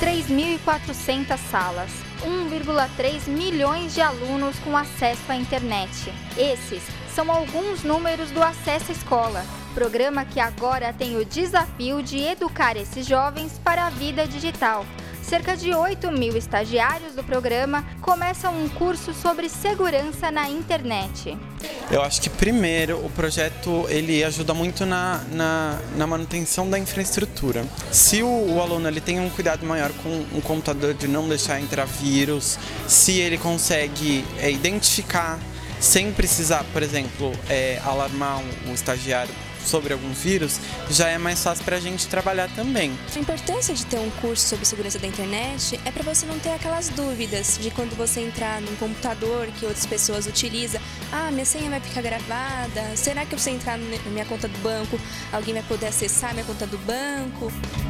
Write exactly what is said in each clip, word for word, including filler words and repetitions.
três mil e quatrocentas salas, um vírgula três milhões de alunos com acesso à internet. Esses são alguns números do Acessa Escola, programa que agora tem o desafio de educar esses jovens para a vida digital. Cerca de oito mil estagiários do programa começam um curso sobre segurança na internet. Eu acho que, primeiro, o projeto ele ajuda muito na, na, na manutenção da infraestrutura. Se o, o aluno ele tem um cuidado maior com o computador de não deixar entrar vírus, se ele consegue é, identificar sem precisar, por exemplo, é, alarmar o, o estagiário sobre algum vírus, já é mais fácil para a gente trabalhar também. A importância de ter um curso sobre segurança da internet é para você não ter aquelas dúvidas de quando você entrar num computador que outras pessoas utilizam. Ah, minha senha vai ficar gravada? Será que eu, se entrar na minha conta do banco, alguém vai poder acessar minha conta do banco?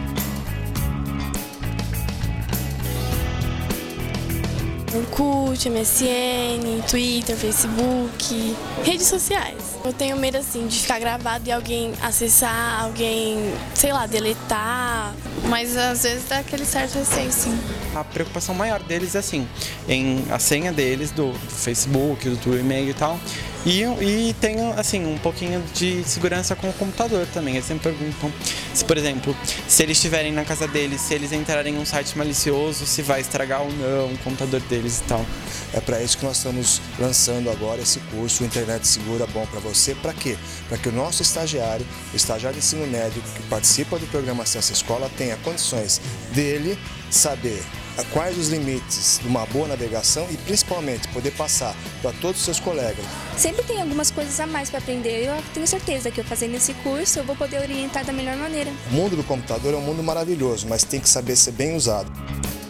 Orkut, M S N, Twitter, Facebook, redes sociais. Eu tenho medo assim de ficar gravado e alguém acessar, alguém, sei lá, deletar. Mas às vezes dá aquele certo receio, sim. A preocupação maior deles é assim, em a senha deles do, do Facebook, do, do e-mail e tal. E, e tem assim, um pouquinho de segurança com o computador também. Eles sempre perguntam se, por exemplo, se eles estiverem na casa deles, se eles entrarem em um site malicioso, se vai estragar ou não o computador deles e tal. É para isso que nós estamos lançando agora esse curso, o Internet Segura Bom para Você. Para quê? Para que o nosso estagiário, o estagiário de ensino médio que participa do programa Acessa Escola, tenha condições dele saber quais os limites de uma boa navegação e principalmente poder passar para todos os seus colegas. Sempre tem algumas coisas a mais para aprender. Eu tenho certeza que eu fazendo esse curso eu vou poder orientar da melhor maneira. O mundo do computador é um mundo maravilhoso, mas tem que saber ser bem usado.